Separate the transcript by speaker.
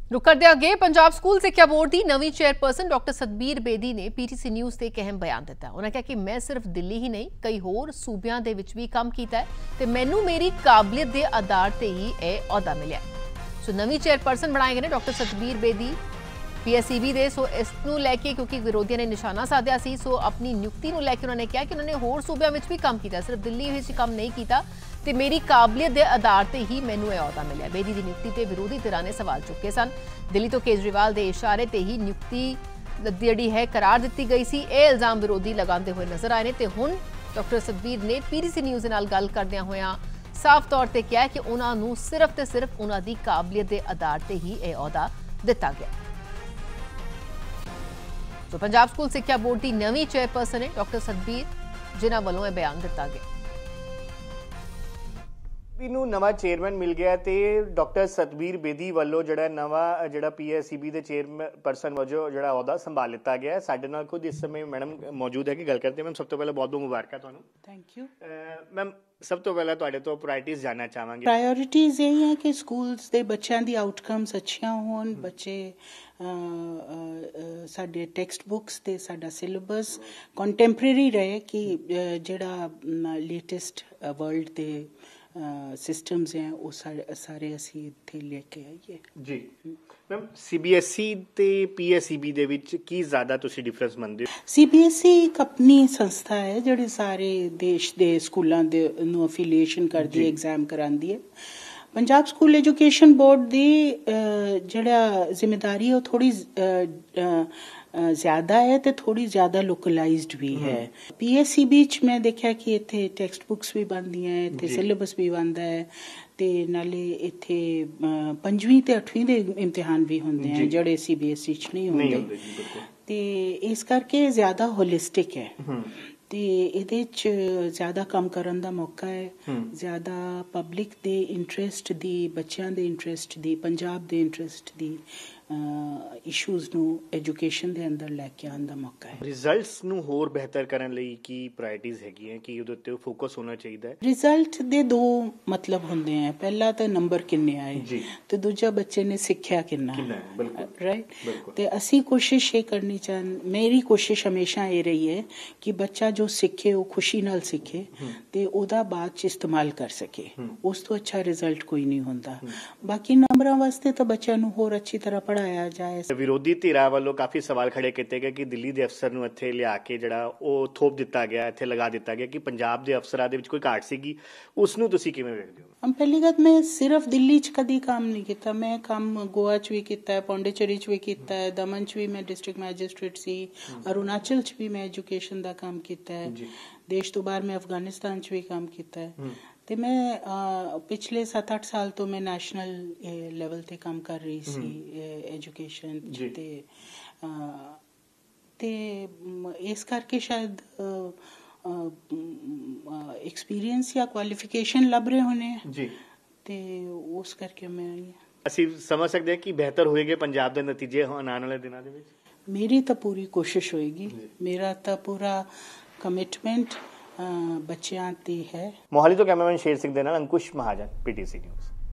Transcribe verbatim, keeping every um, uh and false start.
Speaker 1: रुक कर दिया अगे पंजाब स्कूल सिक्ख्या बोर्ड की नवी चेयरपर्सन डॉक्टर सतबीर बेदी ने पीटीसी न्यूज़ से एक अहम बयान दिता। उन्होंने कहा कि मैं सिर्फ दिल्ली ही नहीं कई होर सूबियां दे विच भी काम किया है ते मैनू मेरी काबलियत के आधार ते ही यह अहुदा मिलिया। सो नवी चेयरपर्सन बनाए गए ने डॉक्टर सतबीर बेदी पीएसईबी दे। सो इसनू लैके क्योंकि विरोधियों ने निशाना साधिया सी, सो अपनी नियुक्ति नू लैके उन्होंने कहा कि उन्होंने होर सूबियां विच भी काम किया, सिर्फ दिल्ली विच काम नहीं किया ते मेरी काबलियत के आधार ते ही मैनू यह अहुदा मिलिया। बेदी की नियुक्ति ते विरोधी धिरां ने सवाल चुके सन। दिल्ली तो केजरीवाल के इशारे ते ही नियुक्ति जिहड़ी है करार दी गई सी। यह इल्जाम विरोधी लगाते हुए नजर आए ने ते हुण डॉक्टर सतबीर ने पीटीसी न्यूज़ दे नाल गल करदियां होइयां साफ तौर पर कहा कि उन्होंने सिर्फ तो सिर्फ उन्होंने काबलियत के आधार पर ही यह अहुदा दिता गया। तो पंजाब स्कूल सिक्ख्या बोर्ड की नवी चेयरपर्सन है डॉक्टर सतबीर, जिन्हां वालों यह बयान दिता गया।
Speaker 2: ਨੂੰ ਨਵਾਂ ਚੇਅਰਮੈਨ ਮਿਲ ਗਿਆ ਤੇ ਡਾਕਟਰ ਸਤਬੀਰ ਬੇਦੀ ਵੱਲੋਂ ਜਿਹੜਾ ਨਵਾਂ ਜਿਹੜਾ ਪੀਐਸਸੀਬੀ ਦੇ ਚੇਅਰਪਰਸਨ ਵਜੋਂ ਜਿਹੜਾ ਅਹੁਦਾ ਸੰਭਾਲ ਲਿੱਤਾ ਗਿਆ ਹੈ। ਸਾਡੇ ਨਾਲ ਖੁਦ ਇਸ ਸਮੇਂ ਮੈਡਮ ਮੌਜੂਦ ਹੈ ਕਿ ਗੱਲ ਕਰਦੇ। ਮੈਮ ਸਭ ਤੋਂ ਪਹਿਲਾਂ ਬਹੁਤ ਬਹੁਤ ਮੁਬਾਰਕਾਂ ਤੁਹਾਨੂੰ।
Speaker 3: ਥੈਂਕ ਯੂ
Speaker 2: ਮੈਮ ਸਭ ਤੋਂ ਪਹਿਲਾਂ ਤੁਹਾਡੇ ਤੋਂ ਪ੍ਰਾਇੋਰਟੀਜ਼ ਜਾਨਣਾ ਚਾਹਾਂਗੇ।
Speaker 3: ਪ੍ਰਾਇੋਰਟੀਜ਼ ਇਹ ਹੈ ਕਿ ਸਕੂਲਸ ਦੇ ਬੱਚਿਆਂ ਦੀ ਆਊਟਕਮਸ ਅੱਛੀਆਂ ਹੋਣ, ਬੱਚੇ ਸਾਡੇ ਟੈਕਸਟ ਬੁੱਕਸ ਤੇ ਸਾਡਾ ਸਿਲੇਬਸ ਕੰਟੈਂਪਰੇਰੀ ਰਹੇ ਕਿ ਜਿਹੜਾ ਲੇਟੈਸਟ ਵਰਲਡ ਦੇ सिस्टम्स हैं वो सारे सारे असी इत्थे लेके आइए
Speaker 2: जी। मैम सीबीएसई ते पीएसईबी दे विच की ज़्यादा तुसी डिफरेंस मनदे हो?
Speaker 3: सीबीएसई एक अपनी संस्था है जिहड़ी सारे देश दे स्कूलां दे नूं अफिलिएशन करदी है, एग्जाम करांदी है। पंजाब स्कूल एजुकेशन बोर्ड दी जिहड़ा जिम्मेदारी है वो थोड़ी ज़्यादा है तो थोड़ी ज़्यादा लोकलाइज्ड भी है। पीएसईबी च मैं देखा कि इत्थे टेक्सट बुक्स भी बनदियां हैं, इत्थे सिलेबस भी बनदा है ते नाले इत्थे पंजवीं ते अठवीं दे इम्तिहान भी होंदे हैं जिहड़े सीबीएसई च नहीं होंदे ते इस करके ज़्यादा होलिस्टिक है ते इहदे च ज़्यादा काम करन दा मौका है, ज़्यादा पब्लिक दे इंटरस्ट दी, बच्चों दे इंटरस्ट दी, पंजाब दे इंटरस्ट दी इशूज़ नू एजुकेशन दे अंदर लैके आने दा मौका है।
Speaker 2: रिजल्ट्स नू होर बेहतर करन लई की प्रायोरिटीज़ हैगी हैं कि उहदे उत्ते फोकस होना चाहिए?
Speaker 3: रिजल्ट दे दो मतलब होंदे हैं, पहला तो नंबर किन्ने आए ते दूजा बच्चे ने सिक्ख्या किन्ना, राइट। ते असी कोशिश ये करनी चाह, मेरी कोशिश हमेशा ये रही है कि बच्चा जो सीखे वो खुशी नाल सीखे ते ओदा बाद च इस्तेमाल कर सके, उस तो अच्छा रिजल्ट कोई नहीं होंदा। बाकी नंबरां वास्ते तो बच्चों नू होर अच्छी तरह पढ़ाया जाए।
Speaker 2: विरोधी धिरा वालों काफ़ी सवाल खड़े किए गए कि दिल्ली के अफसर नूं इत्थे लिया के जिहड़ा ओह थोप दिता गया, इत्थे लगा दिता गया कि पंजाब के अफसरां दे विच कोई घाट सीगी, उसनूं तुसीं किवें वेखदे हो?
Speaker 3: हम पहली गल मैं सिर्फ दिल्ली च कदी काम नहीं किया, मैं काम गोवा च भी किया है, पौंडीचेरी च भी किया है, दमन च भी मैं डिस्ट्रिक्ट मैजिस्ट्रेट सी, अरुणाचल च भी मैं एजुकेशन का काम किया है, देश तो बाहर मैं अफगानिस्तान च भी काम किया है। तो मैं आ, पिछले सत्त अठ साल तो मैं नैशनल लेवल ते काम कर रही सी एजुकेशन ते आ, ते इस करके शायद एक्सपीरियंस या क्वालिफिकेशन लभ रहे होने
Speaker 2: जी
Speaker 3: ते उस करके मैं आई
Speaker 2: ਅਸੀਂ समझ सकते हैं कि बेहतर होएगे पंजाब के नतीजे आने वाले दिनों ਦੇ ਵਿੱਚ?
Speaker 3: मेरी तो पूरी कोशिश होएगी, मेरा तो पूरा कमिटमेंट बच्चों की है।
Speaker 2: मोहाली तो कैमरामैन शेर सिंह दे नाल अंकुश महाजन, पीटीसी न्यूज़।